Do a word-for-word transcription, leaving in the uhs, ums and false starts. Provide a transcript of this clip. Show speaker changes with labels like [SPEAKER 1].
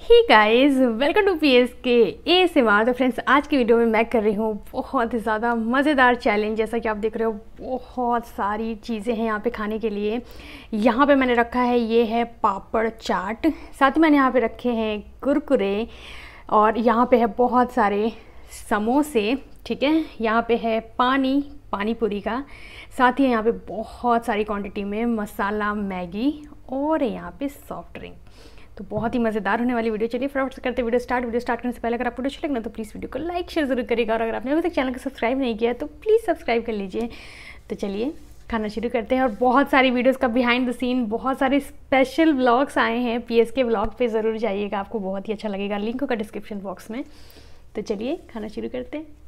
[SPEAKER 1] He guys, welcome to P S K A से मार। तो फ्रेंड्स, आज की वीडियो में मैं कर रही हूँ बहुत ही ज़्यादा मज़ेदार चैलेंज। जैसा कि आप देख रहे हो, बहुत सारी चीज़ें हैं यहाँ पे खाने के लिए। यहाँ पे मैंने रखा है, ये है पापड़ चाट, साथ ही मैंने यहाँ पे रखे हैं कुरकुरे, और यहाँ पे है बहुत सारे समोसे। ठीक है, यहाँ पे है पानी पानी पूरी का, साथ ही यहाँ पे बहुत सारी क्वांटिटी में मसाला मैगी, और यहाँ पे सॉफ्ट ड्रिंक। तो बहुत ही मज़ेदार होने वाली वीडियो। चलिए फटाफट से करते वीडियो स्टार्ट। वीडियो स्टार्ट करने से पहले अगर आपको वीडियो अच्छा लगे ना तो प्लीज़ वीडियो को लाइक शेयर जरूर करिएगा, और अगर आपने अभी तक चैनल को सब्सक्राइब नहीं किया तो प्लीज़ सब्सक्राइब कर लीजिए। तो चलिए खाना शुरू करते हैं। और बहुत सारी वीडियोज़ का बिहाइंड द सीन, बहुत सारे स्पेशल व्लॉग्स आए हैं पी एस के व्लॉग पे, ज़रूर जाइएगा, आपको बहुत ही अच्छा लगेगा। लिंक होगा डिस्क्रिप्शन बॉक्स में। तो चलिए खाना शुरू करते हैं।